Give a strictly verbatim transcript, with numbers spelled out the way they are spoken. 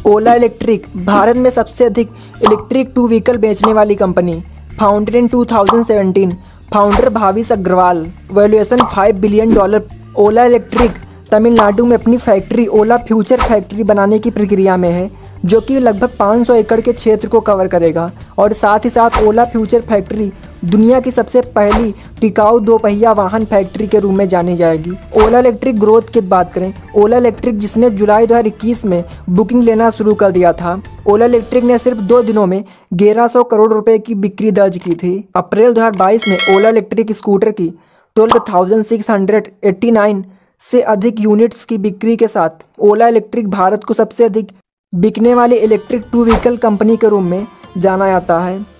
ओला electric Bharat में सबसे अधिक इलेक्ट्रिक टू व्हीकल बेचने वाली company. Founded in two thousand seventeen. Founder Bhavish Aggarwal. Valuation five billion dollar. Ola electric Tamil Nadu में अपनी फैक्ट्री ओला फ्यूचर फैक्ट्री बनाने की प्रक्रिया में है, जो कि लगभग पाँच सौ एकड़ के क्षेत्र को कवर करेगा। और साथ ही साथ ओला फ्यूचर फैक्ट्री दुनिया की सबसे पहली टिकाऊ दोपहिया वाहन फैक्ट्री के रूप में जानी जाएगी। ओला इलेक्ट्रिक ग्रोथ की बात करें, ओला इलेक्ट्रिक जिसने जुलाई दो हज़ार इक्कीस में बुकिंग लेना शुरू कर दिया था, ओला इलेक्ट्रिक ने सिर्फ दो दिनों में ग्यारह सौ करोड़ रुपए की बिक्री दर्ज की थी। अप्रैल दो हज़ार बाईस में ओला इलेक्ट्रिक स्कूटर की twelve thousand six hundred eighty nine से अधिक यूनिट्स की बिक्री के साथ ओला इलेक्ट्रिक भारत को सबसे अधिक बिकने वाली इलेक्ट्रिक टू व्हीकल कंपनी के रूप में जाना जाता है।